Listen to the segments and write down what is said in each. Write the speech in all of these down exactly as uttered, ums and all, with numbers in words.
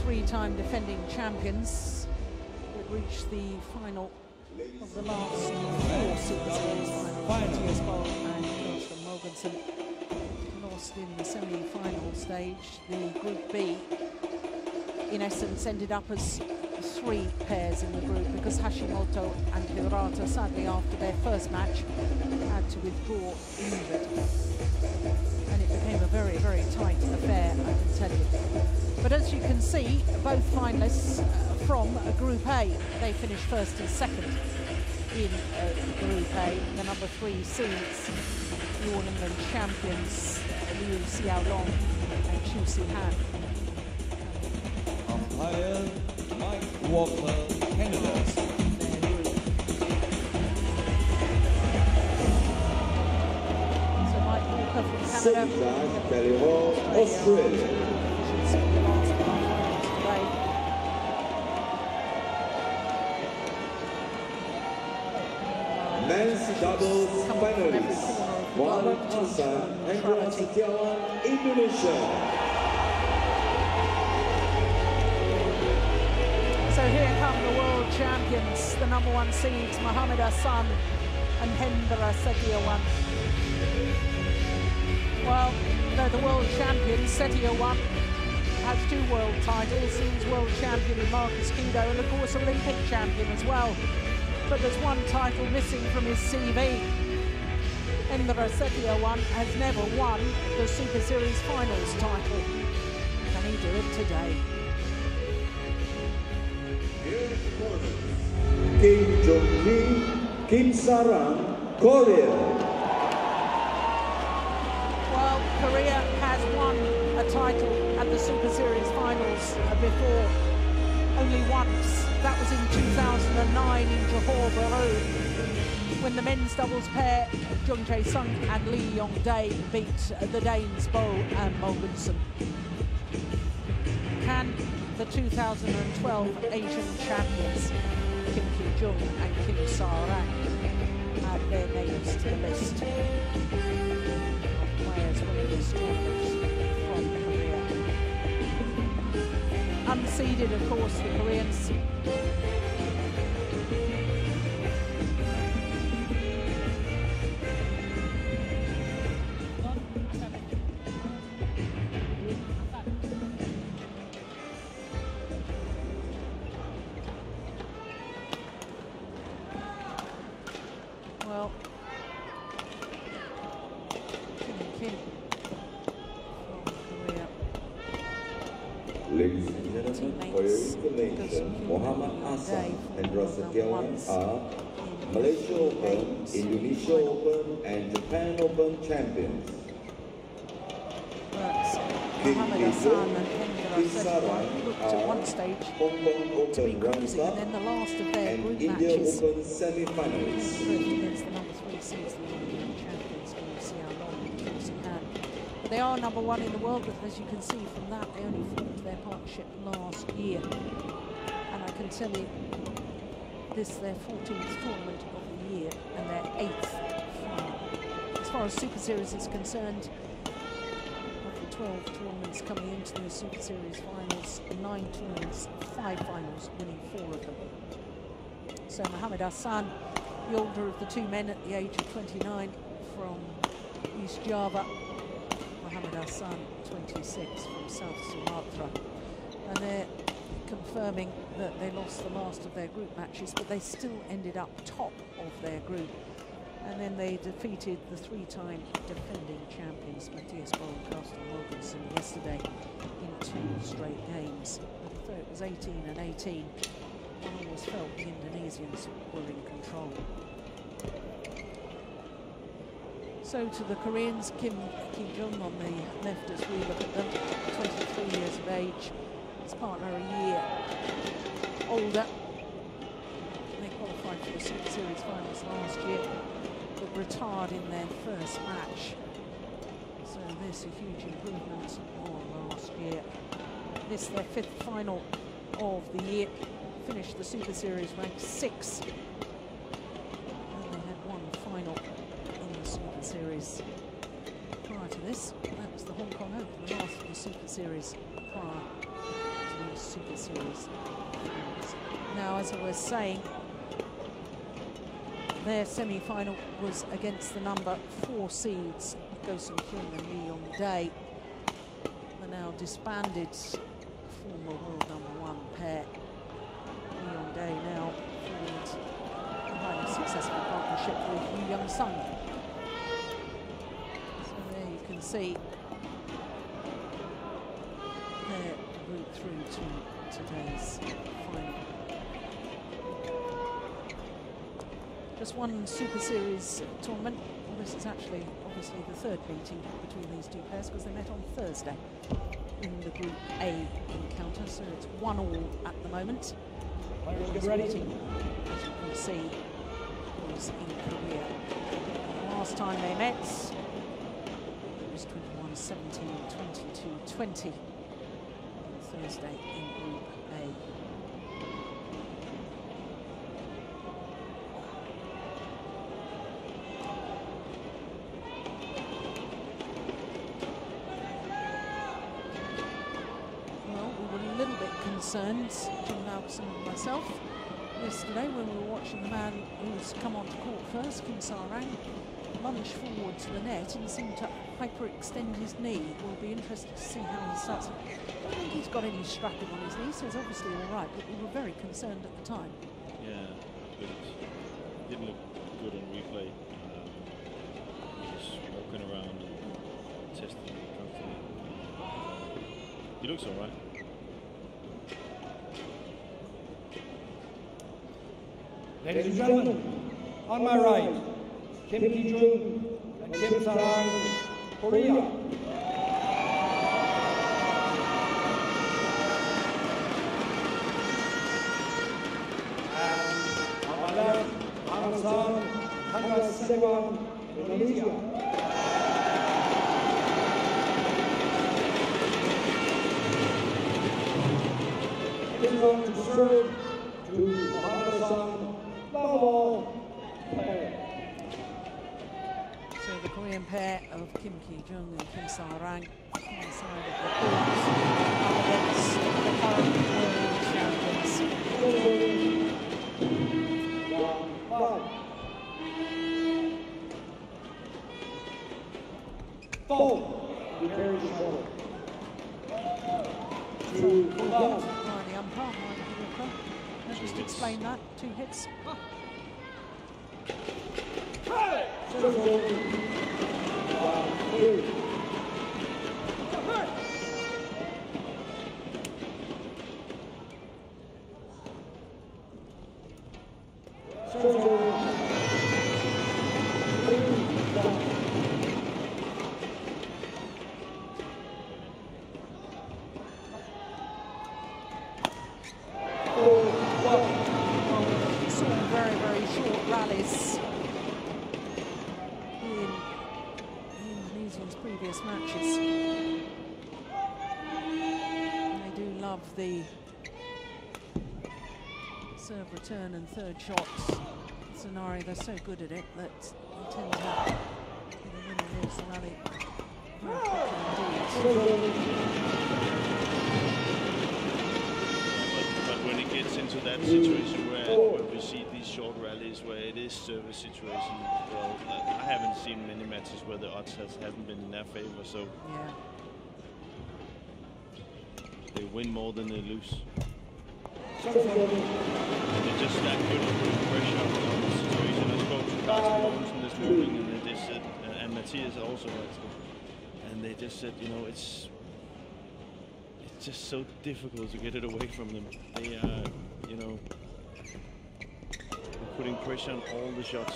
three-time defending champions that reached the final of the last four Superseries finals. Matthias Boll and Carsten Mogensen lost in the semi-final stage. The Group B, in essence, ended up as three pairs in the group because Hashimoto and Hirata, sadly, after their first match, had to withdraw injured. And it became a very, very tight affair, I can tell you. But as you can see, both finalists uh, from uh, Group A, they finished first and second in uh, Group A. The number three seeds, New England champions, uh, Liu Xiaolong and Chu Sihan. Umpire Mike Walker, Hendra. So Mike Walker from Canada, Australia. Men's doubles finalists Mohammad and H.Setiawan, Indonesia. So here come the world champions, the number one seeds, Mohammad and Hendra H.Setiawan. Well, they're the world champions. H.Setiawan has two world titles. He was world champion in Marcus Kudo and, of course, Olympic champion as well. But there's one title missing from his C V. Hendra H.Setiawan has never won the Super Series Finals title. Can he do it today? Kim Jung, Kim Sarang, Korea. Well, Korea has won a title at the Super Series Finals before, only once. That was in two thousand nine in Johor Bahru, when the men's doubles pair, Jung Jae-sung and Lee Yong-dae, beat the Danes Boll and Mogensen. Can the two thousand twelve Asian champions, Kim Ki-jung and Kim Sarang, add their names to the list of players winning this tournament from Korea? Unseeded, of course, the Koreans. Well, Kim from Korea. Ladies and gentlemen, for your information, Mohammad and H.Setiawan are Malaysia Open, Indonesia Open, and Japan Open champions. Mohammad and Hendra looked at one stage to be cruising, and then the last of their group matches Open semi-finalists against the number three seeds, the European champions, Liu Xiaolong and Chu Sihan. But they are number one in the world, but as you can see from that, they only formed their partnership last year. And I can tell you, this is their fourteenth tournament of the year and their eighth final. As far as Super Series is concerned, twelve tournaments coming into the Super Series finals, nine tournaments, five finals, winning four of them. So Mohammad-Ahsan, the older of the two men at the age of twenty-nine from East Java. Mohammad-Ahsan, twenty-six, from South Sumatra. And they're confirming that they lost the last of their group matches, but they still ended up top of their group. And then they defeated the three-time defending champions, Matthias Boll and Carsten Mogensen, yesterday in two straight games. Although it was eighteen and eighteen, one always felt the Indonesians were in control. So to the Koreans, Kim Ki-jung on the left as we look at them, twenty-three years of age, his partner a year older. They qualified for the Super Series Finals last year, but retired in their first match. So this a huge improvement on last year. This their fifth final of the year. Finished the Super Series ranked sixth. And they had one final in the Super Series. Prior to this, that was the Hong Kong Open, the last of the Super Series prior to the Super Series Finals. Now, as I was saying, their semi-final was against the number four seeds, Jung and Lee Yong-dae. The now disbanded former world number one pair. Lee Yong-dae now formed a highly successful partnership with M.Ahsan. So there you can see their route through to today's final. Just one Super Series tournament. Well, this is actually obviously the third meeting between these two pairs because they met on Thursday in the Group A encounter. So it's one all at the moment. This meeting, as you can see, was in Korea. The last time they met, it was twenty-one seventeen, twenty-two twenty on Thursday in Group A. Concerned, Jung and myself, yesterday when we were watching the man who's come onto court first, Kim Sa-rang, lunge forward to the net and seemed to hyperextend his knee. We'll be interested to see how he starts. I don't think he's got any strapping on his knee, so it's obviously all right, but we were very concerned at the time. Yeah, but it didn't look good on replay. Um, he was walking around and testing it constantly. He looks all right. Ladies and gentlemen, on my right, Kim Ki-jung and Kim Sa-rang, Korea. And on my left, M.Ahsan, H.Setiawan, Indonesia. Kim going to serve to Mohammad. So the Korean pair of Kim Ki-jung and Kim Sa-rang on the side of the court against the current world champions. Four. Very short. Two. By the umpire, let's just explain that. Two hits. The serve return and third shots scenario, they're so good at it that they tend to get a winner lose the rally very quickly indeed. But, but when it gets into that situation where, where we see these short rallies where it is service situation, well, I haven't seen many matches where the odds has, haven't been in their favor, so yeah. They win more than they lose. And they're just that good at putting pressure on the situation. I spoke to Carsten Mogensen this morning, and they just said, uh, and Matthias also, and they just said, you know, it's it's just so difficult to get it away from them. They are, you know, putting pressure on all the shots.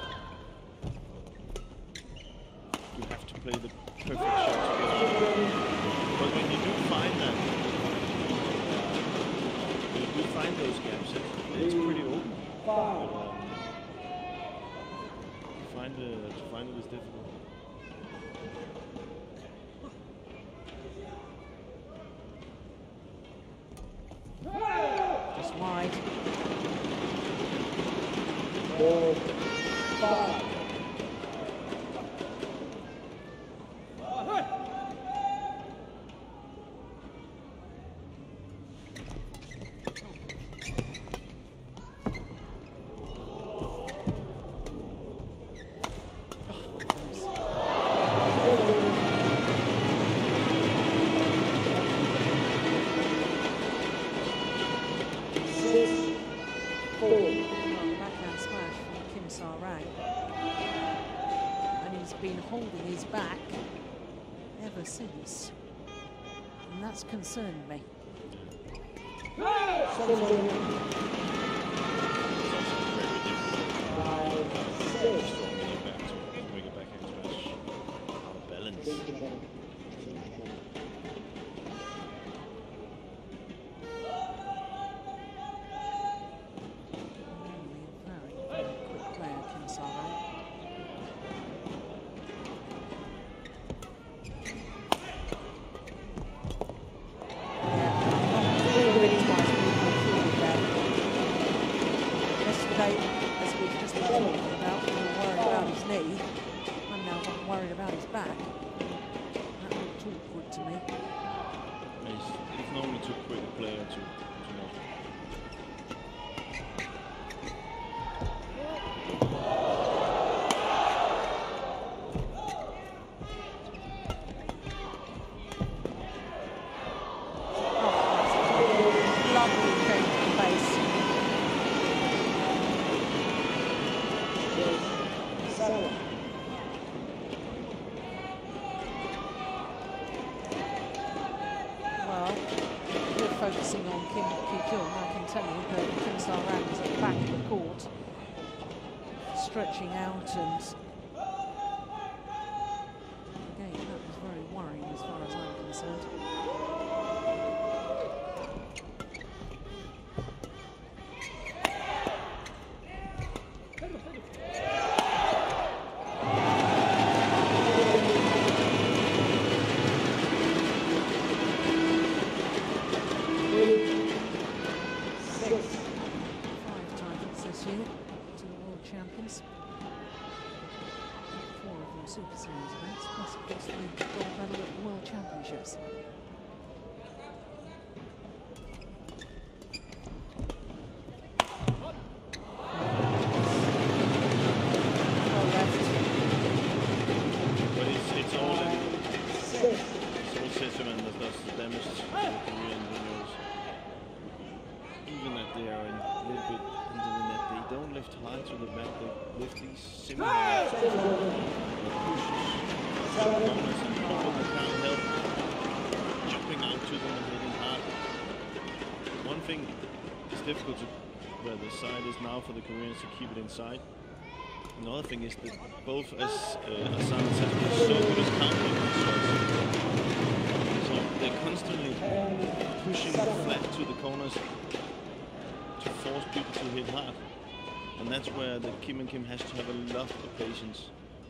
You have to play the perfect shot to get it. But when you do find that, you find those gaps, it's pretty open. But, um, to find it, to find it is difficult. Just wide. Four, five. holding his back ever since. And that's concerned me. Stretching out, and again, that was very worrying as far as I'm concerned. Five titles this year to the world champions. Four of them Super Series events, plus of course the gold medal at the World Championships. Well left. But it's, it's all in, it's all H.Setiawan that does the damage to the Korean juniors. Even if they are in a little bit into the net, they don't lift high to the back, they lift these semi-high pushes. Corners and Mohammad can't help jumping out to them and hitting hard. One thing is difficult to where the side is now for the Koreans to keep it inside. Another thing is that both, as uh, Ahsan said, they're so good at countering the shots. So they're constantly pushing flat to the corners to force people to hit hard. And that's where the Kim and Kim has to have a lot of patience.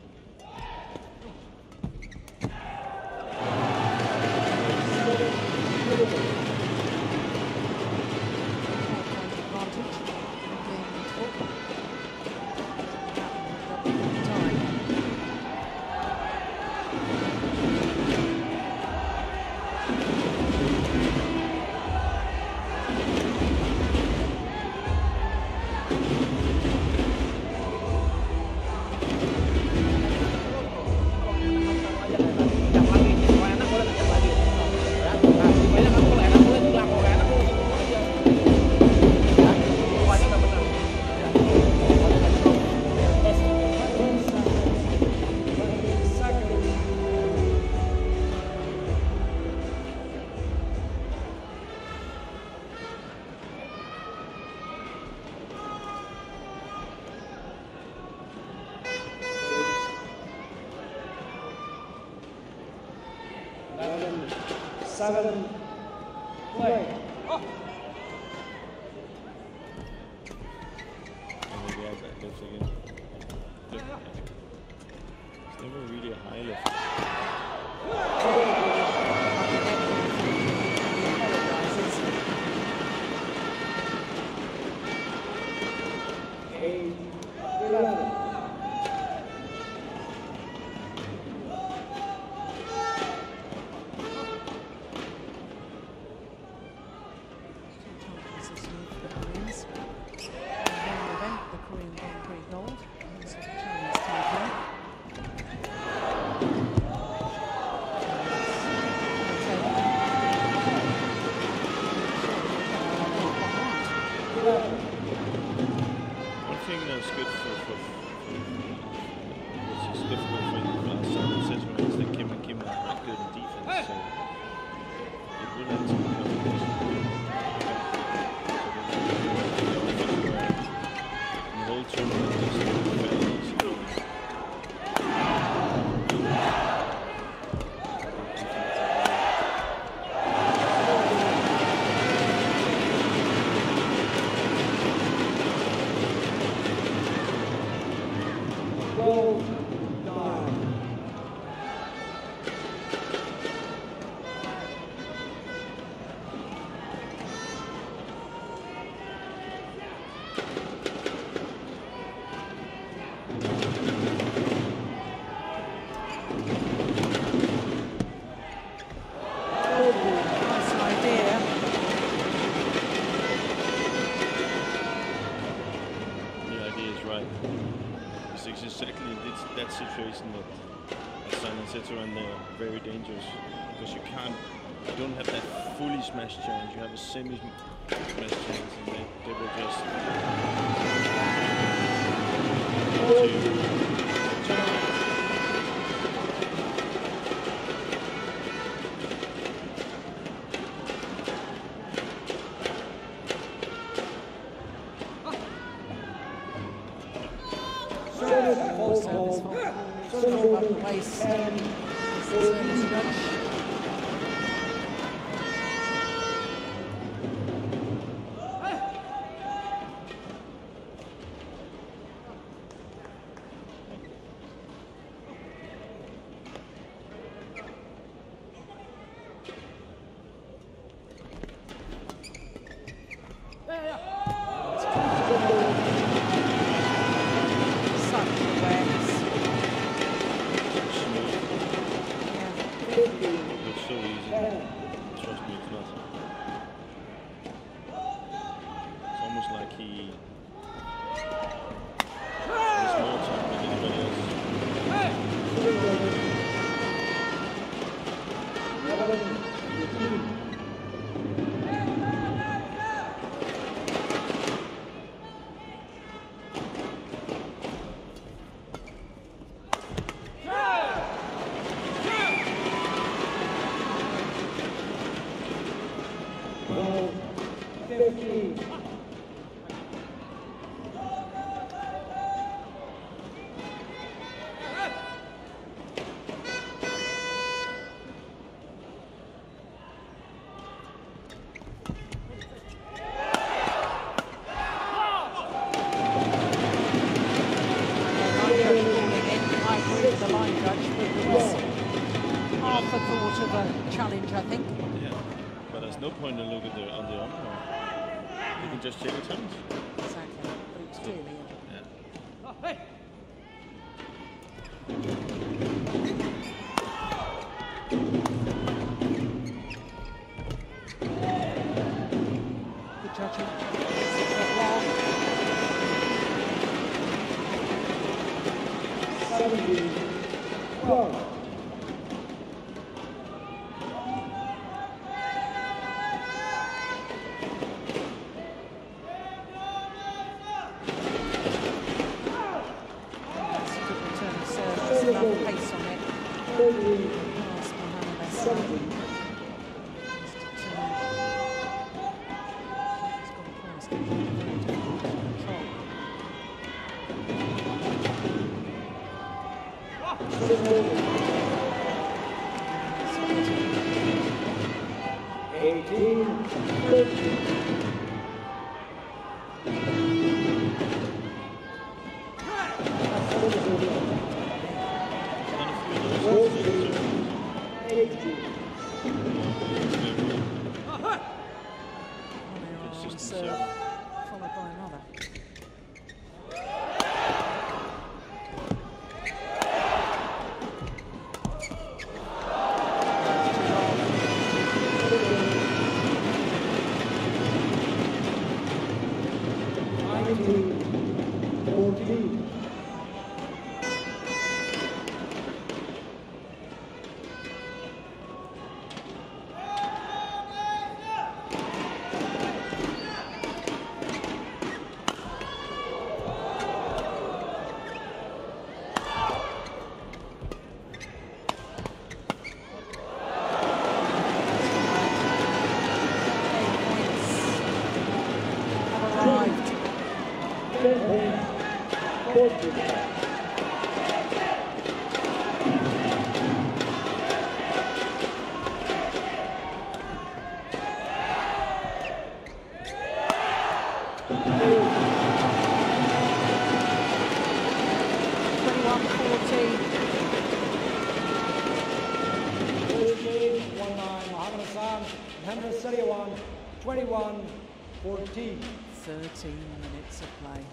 Seven, play. Oh. And maybe I got lift again. Lift. It's never really a high lift. Eight, eleven. exactly this, that situation that H.Setiawan and H.Setiawan, they're very dangerous because you can't, you don't have that fully smash chance. You have a semi smash chance, and they, they will just. Just take a chance. Exactly, but it was clearly in. Yeah. Oh, hey. Good judging. seventy. twelve. H.Setiawan, Hendra H.Setiawan, twenty-one fourteen. thirteen minutes of play.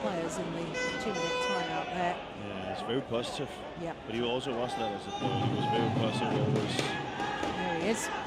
players in the two-minute timeout there. Yeah, it's very positive. Yeah. But he also was that as a player. He was very positive always. There he is.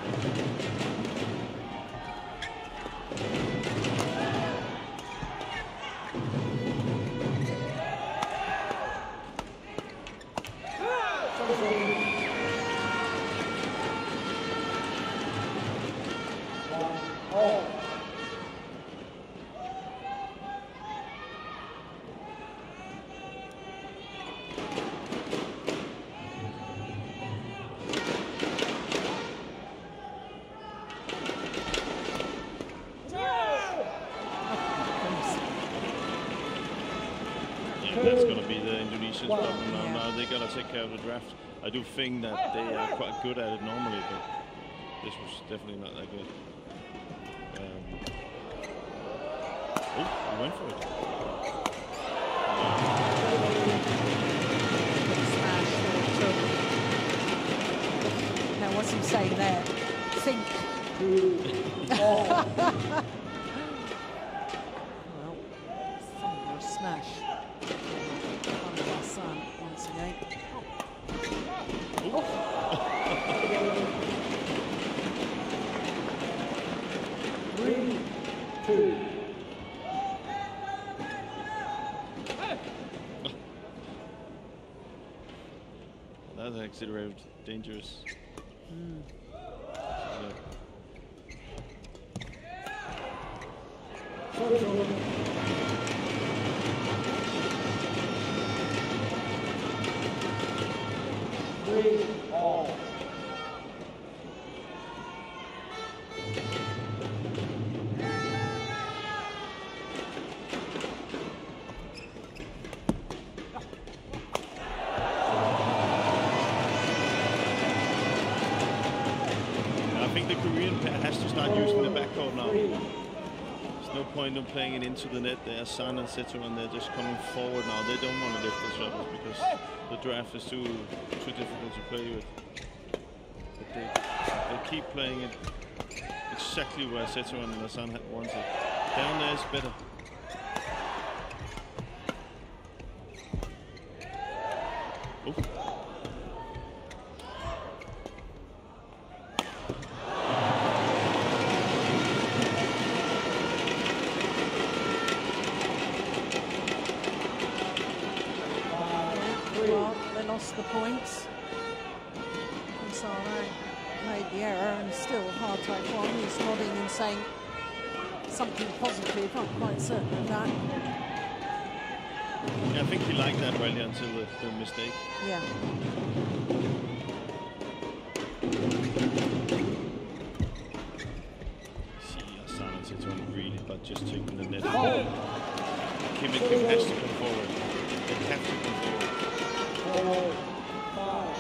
That's going to be the Indonesians' problem now. Yeah. Now they got to take care of the draft. I do think that they are quite good at it normally, but this was definitely not that good. Um, oh, he went for it. Yeah. Now, what's he saying there? Think. Well, some smash. M.Ahsan once again. Oh. Three, two. That's actually very dangerous. Mm. Three, all. I think the Korean pair has to start using the backcourt now. There's no point in playing it into the net. They're Ahsan and H.Setiawan, they're just coming forward now. They don't want to lift the shovels because the draft is too too difficult to play with. But they, they keep playing it exactly where H.Setiawan and Ahsan wants it. Down there is better. Oof. The points. M.Ahsan made the error and still hard take one. He's nodding and saying something positive. I'm quite certain of that. Yeah, I think he liked that really until the, the mistake. Yeah. See, Ahsan and H.Setiawan really, but just taking the net. Oh. Kim and Kim has to come forward. They have to come forward. Four, five.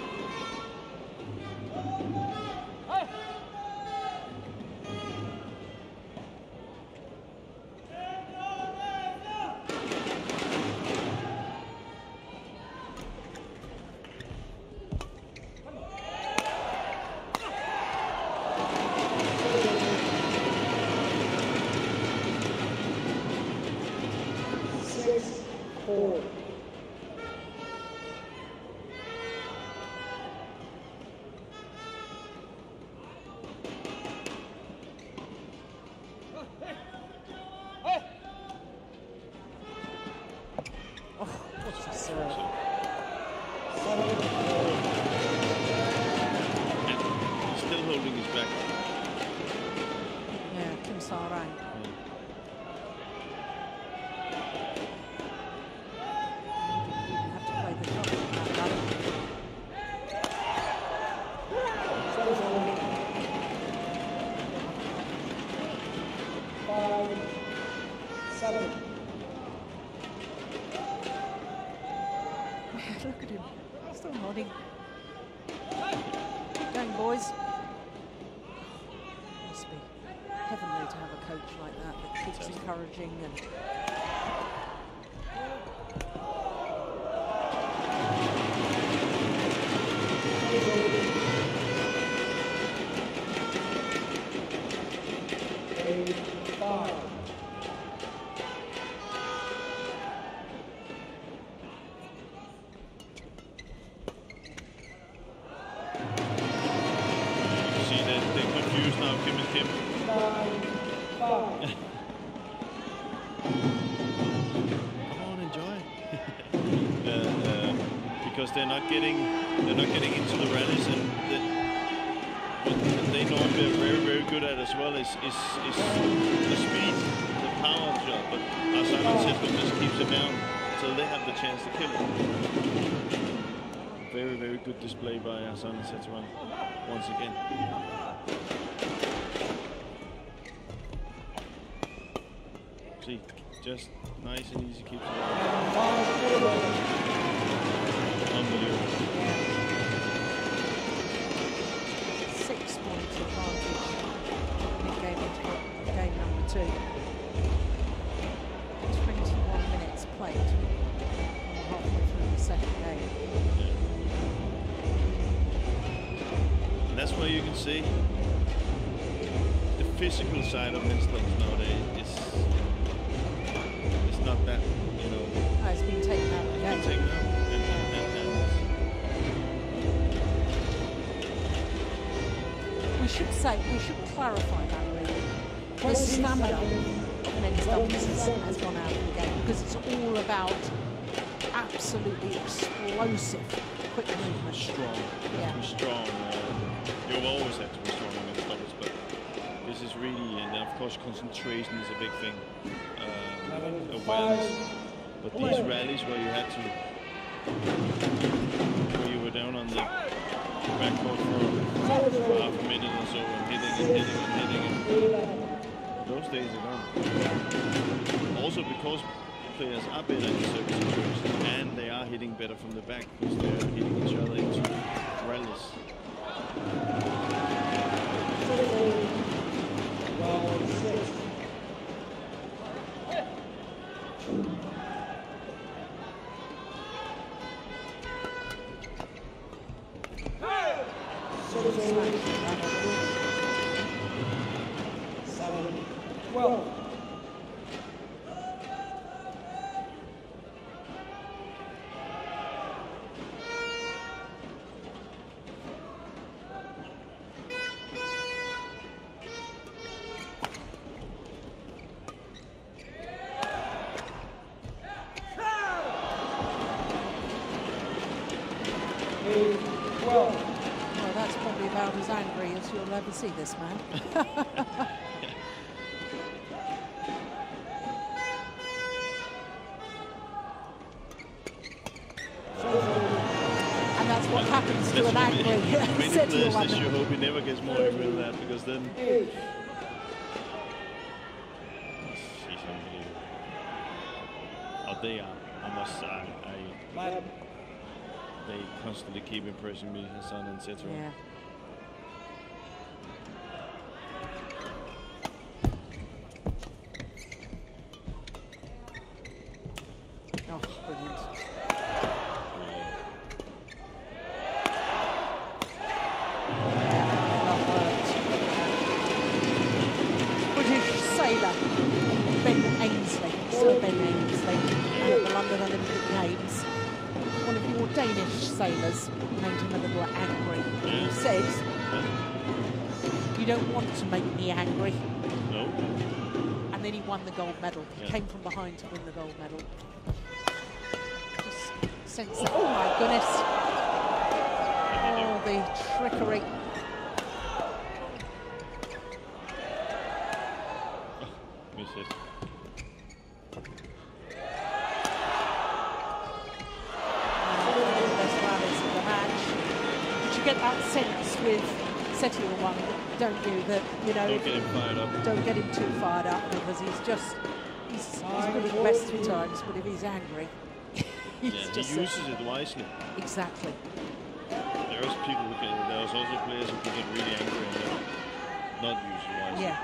Six, four. Still holding his back. Yeah, M.Ahsan. Have to play the shot on that, Five, seven. Look at him. Still nodding. Keep going, boys. Must be heavenly to have a coach like that that keeps encouraging and. Eight, five. now, Kim and Kim. Come on, enjoy. uh, uh, because they're not getting, they're not getting into the rallies, and the, what they normally are very, very good at as well is is, is the speed, the power shot. But Ahsan and Hendra just keeps it down until they have the chance to kill it. Very, very good display by H.Setiawan and H.Setiawan once again. See, just nice and easy, keeps it on. Unbelievable. Six points advantage in game, into game number two. twenty-one minutes played. Halfway through the second game. And that's where you can see the physical side of men's nowadays is it's not that, you know. Oh, it's been taken out of the game. Been taken out. And, and, and, and we should say, we should clarify that really. The stamina of men's doubles has, has gone out of the game because it's all about absolutely explosive, quick movement. Strong. Yeah. Be strong. Uh, you've always had to be strong in men's doubles, but this is really, and of course concentration is a big thing. Uh, awareness. But these rallies where you had to, where you were down on the backcourt for, for half a minute or so and hitting and hitting and hitting, and those days are gone. Also because players are better in service situations and they are hitting better from the back because they are hitting each other into rallies. Seven, twelve. Well, that's probably about as angry as you'll ever see this man. And that's what happens to an angry H.Setiawan. You hope he never gets more angry than that, because then she's unbelievable. Oh, they are. I must say, I, I they constantly keep impressing me, Ahsan and Hendra. Yeah. Oh, brilliant. British sailor Ben Ainsley, Sir Ben Ainsley, at the London Olympic Games. One of your Danish sailors made him a little angry. He says, "You don't want to make me angry." No. And then he won the gold medal. He Yeah. came from behind to win the gold medal. Just sense that. Oh my goodness. Oh, the trickery. Miss it. Get that sense with H.Setiawan, don't you, that, you know, Don't get him fired up. Don't get him too fired up, because he's just, he's, he's good at the best of times, but if he's angry, he's Yeah, just... he uses it wisely. Exactly. There's people who can, there's also players who can get really angry and then not use it wisely. Yeah.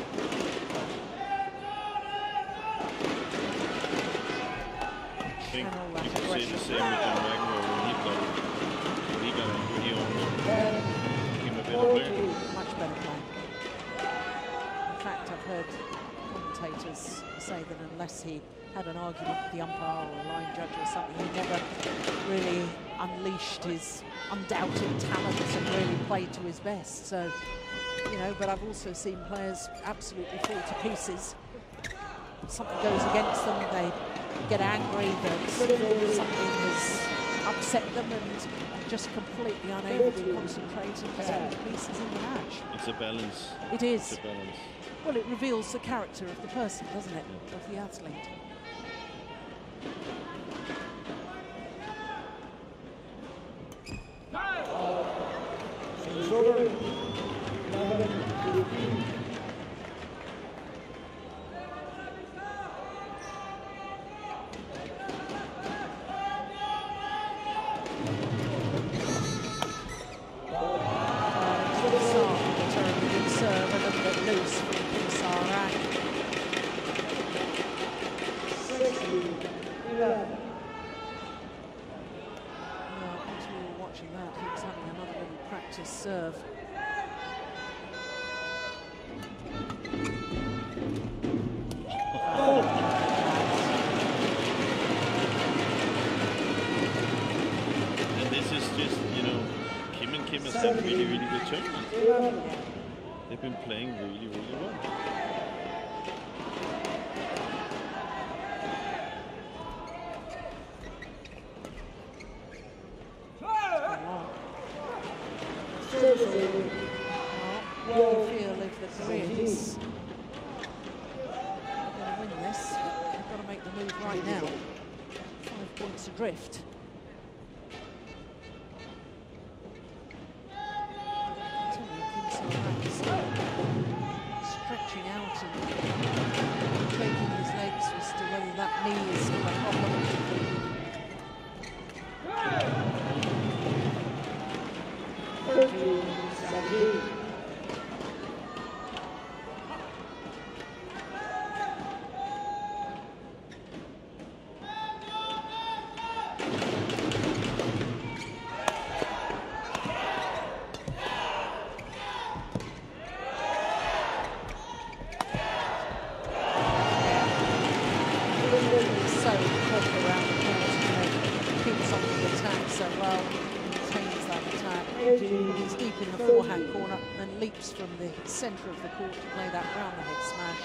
I think you could say the same with Jung when he played. He got angry, he almost became a better player. Much better player. In fact, I've heard commentators say that unless he had an argument with the umpire or a line judge or something, he never really unleashed his undoubted talents and really played to his best. So you know, but I've also seen players absolutely fall to pieces. Something goes against them, they get angry that something has upset them and just completely unable to concentrate and fall to pieces in the match. It's a balance. It is. It's a balance. Well, it reveals the character of the person, doesn't it, Yeah. of the athlete. Serve. And this is just, you know, Kim and Kim has had really, really good tournaments. They've been playing really, really well. Well, I feel if the Koreans are going to win this, they've got to make the move right now. Five points adrift. Stretching out and shaking his legs as to whether that knee is still a problem. From the centre of the court to play that round the head smash.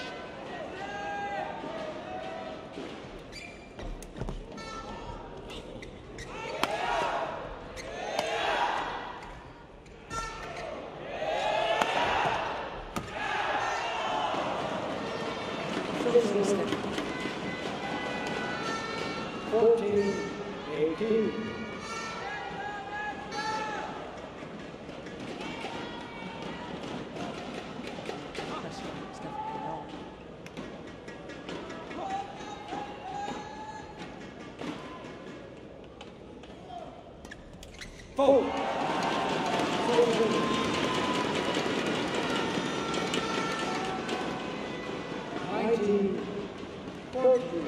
fourteen eighteen. Four. Nineteen. Fourteen.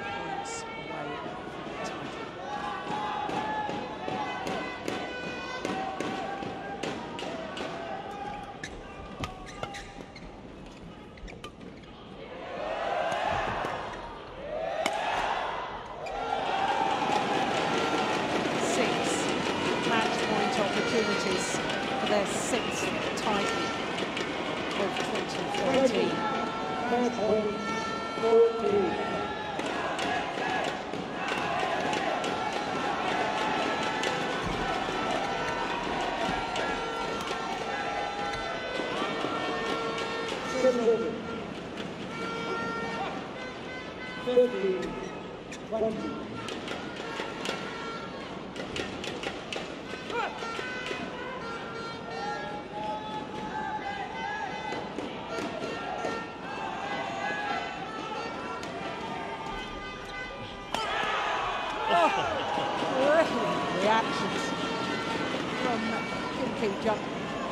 Reactions from Kim Jung.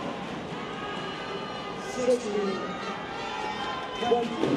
sixteen, twenty.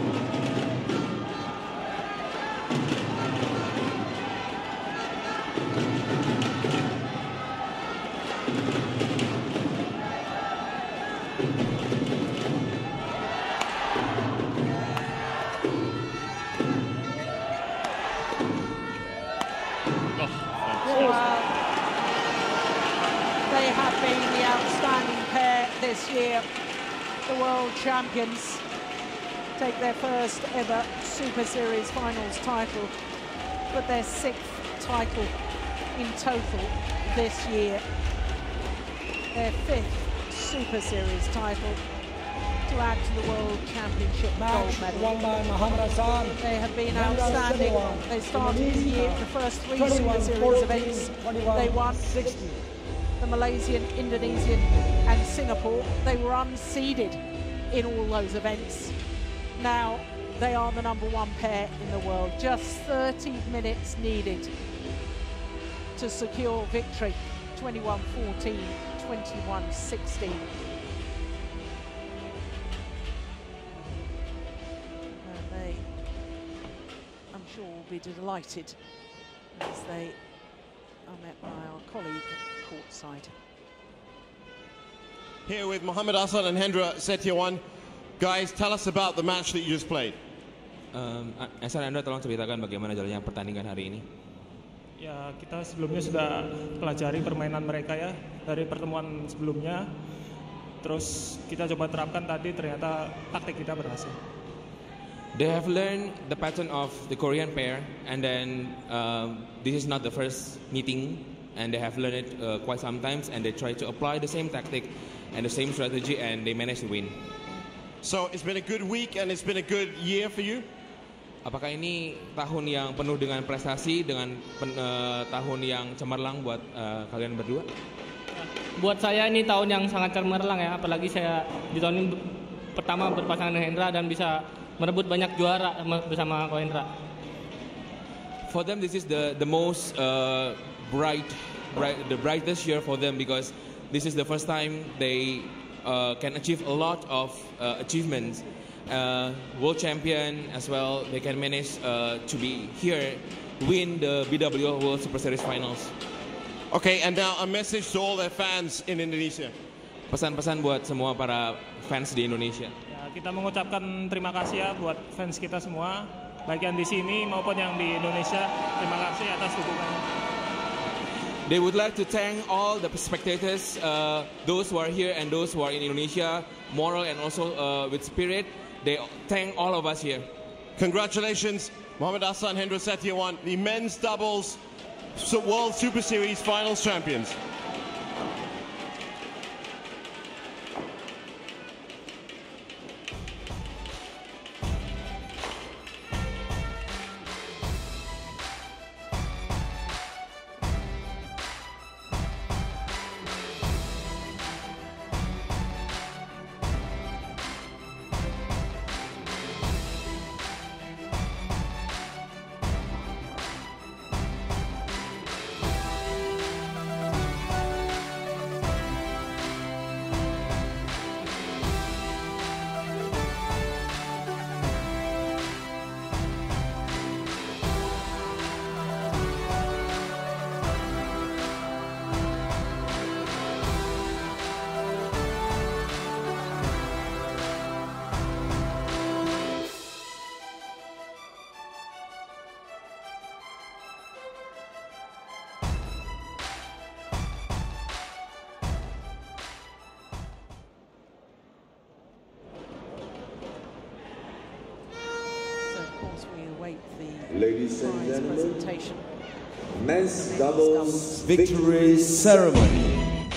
They have been the outstanding pair this year. the world champions take their first ever Super Series Finals title, but their sixth title in total this year. Their fifth Super Series title to add to the World Championship gold medal. Won by Mohammad. They have been outstanding. They started the year, the first three Super Series events. They won the Malaysian, Indonesian and Singapore. They were unseeded in all those events. Now they are the number one pair in the world. Just thirty minutes needed to secure victory. twenty-one fourteen, twenty-one sixteen. And they, I'm sure, will be delighted as they are met by our colleague courtside. Here with Mohammad Ahsan and Hendra H.Setiawan. Guys, tell us about the match that you just played. Um, Ahsan, Hendra, tolong ceritakan bagaimana jalannya pertandingan hari ini. Ya, kita sebelumnya sudah pelajari permainan mereka ya dari pertemuan sebelumnya. Terus kita coba terapkan tadi, ternyata taktik kita berhasil. They have learned the pattern of the Korean pair, and then um, this is not the first meeting, and they have learned it uh, quite sometimes, and they try to apply the same tactic and the same strategy, and they managed to win. So it's been a good week and it's been a good year for you? Apakah ini tahun yang penuh dengan prestasi, dengan pen, uh, tahun yang cemerlang buat uh, kalian berdua? Buat saya ini tahun yang sangat cemerlang ya, apalagi saya di tahun ini pertama berpasangan dengan Hendra dan bisa merebut banyak juara bersama Ko Hendra. For them, this is the the most uh, bright, bright, the brightest year for them because this is the first time they uh, can achieve a lot of uh, achievements. Uh, world champion as well. They can manage uh, to be here, win the B W F World Superseries Finals. Okay, and now a message to all their fans in Indonesia. Pesan-pesan buat semua para fans di Indonesia. Ya, kita mengucapkan terima kasih ya buat fans kita semua, baik yang di sini maupun yang di Indonesia. Terima kasih atas dukungannya. They would like to thank all the spectators, uh, those who are here and those who are in Indonesia, moral and also uh, with spirit. They thank all of us here. Congratulations, Mohammad Ahsan, Hendra H.Setiawan, the men's doubles World Super Series Finals champions. Ladies and gentlemen, men's doubles victory ceremony.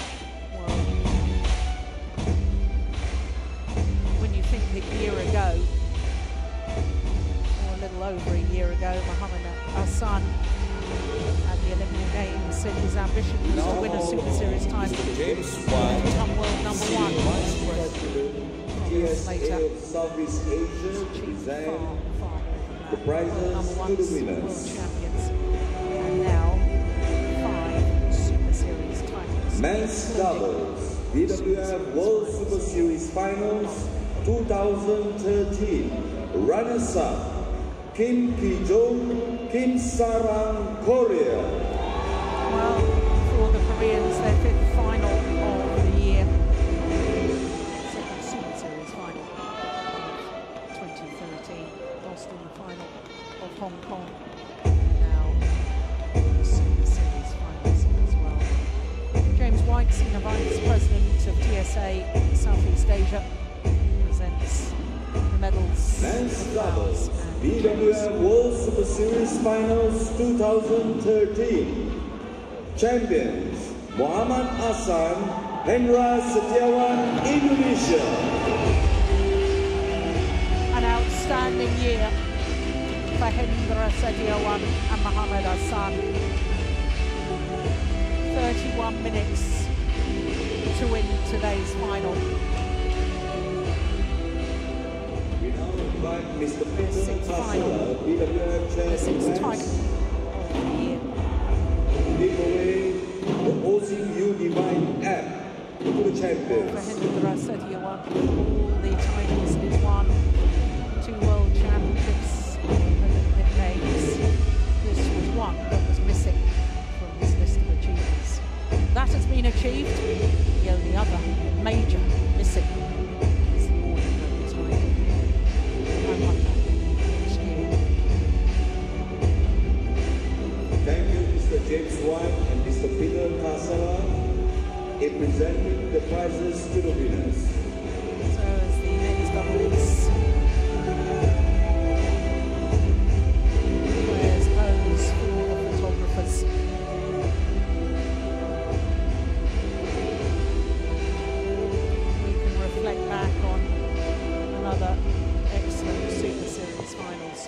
Well, when you think a year ago, or a little over a year ago, Mohammad Ahsan at the Olympic Games said his ambition was to win a Super Series title and become world number one. Years later, Southeast Asia present the prizes to the winners. World champions, and now five Super Series titles. Men's doubles B W F World Super Series Finals twenty thirteen. Runners-up Kim Ki-jung, Kim Sarang, Korea. Well, for the Koreans, their fifth final of the year. Second Super Series final of twenty thirteen. Lost in the final of Hong Kong. Now, the Super Series finals as well. James White, Senior Vice President of T S A Southeast Asia. medals. Men's doubles, B W F World Superseries Finals twenty thirteen. Champions, M.Ahsan, Hendra, H.Setiawan, Indonesia. An outstanding year for Hendra, H.Setiawan and M.Ahsan. thirty-one minutes to win today's final. We now invite Mister The sixth final, B W F the sixth title champion of the year. to give away the O S I M B W F app to the For champions. Hendra, H.Setiawan, all the titles he's won, two world championships, Olympic Games. This was one that was missing from his list of achievements. That has been achieved. The only other major missing is the Olympic title. I won that next year. Thank you, Mister James White and Mister Peter Kasala, in presenting the prizes to the winners. So as the men's doubles players pose for the photographers. We can reflect back on another excellent Super Series finals.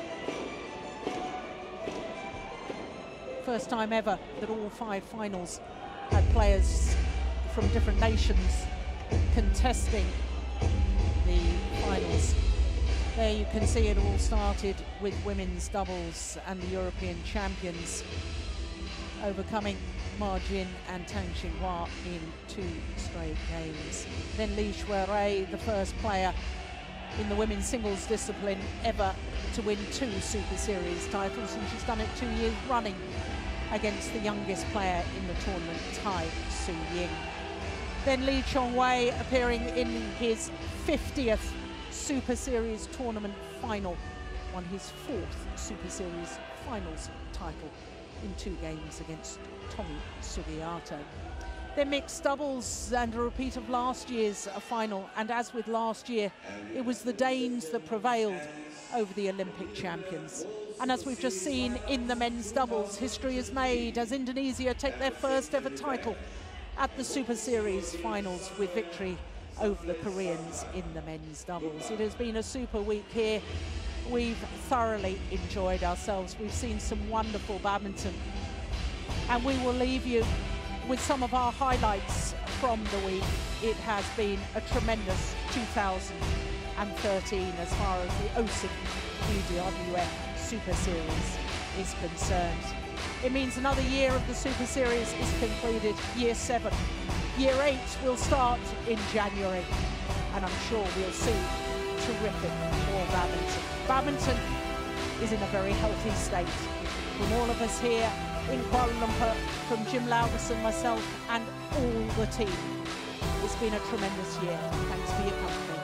First time ever that all five finals had players from different nations contesting the finals. There you can see it all started with women's doubles and the European champions overcoming Ma Jin and Tang Xinghua in two straight games. Then Li Shuirui, the first player in the women's singles discipline ever to win two Super Series titles, and she's done it two years running against the youngest player in the tournament, Tai Su Ying. Then Lee Chong-wei appearing in his fiftieth Super Series tournament final, won his fourth Super Series finals title in two games against Tomi Sugiyato. Then mixed doubles and a repeat of last year's final, and as with last year, it was the Danes that prevailed over the Olympic champions. And as we've just seen in the men's doubles, history is made as Indonesia take their first ever title at the Super Series finals with victory over the Koreans in the men's doubles. It has been a super week here. We've thoroughly enjoyed ourselves. We've seen some wonderful badminton, and we will leave you with some of our highlights from the week. It has been a tremendous two thousand thirteen as far as the O S I M B W F Super Series is concerned. It means another year of the Super Series is concluded, year seven. Year eight will start in January, and I'm sure we'll see terrific more badminton. Badminton is in a very healthy state. From all of us here in Kuala Lumpur, from Jim Lauderson, myself, and all the team, it's been a tremendous year. Thanks for your company.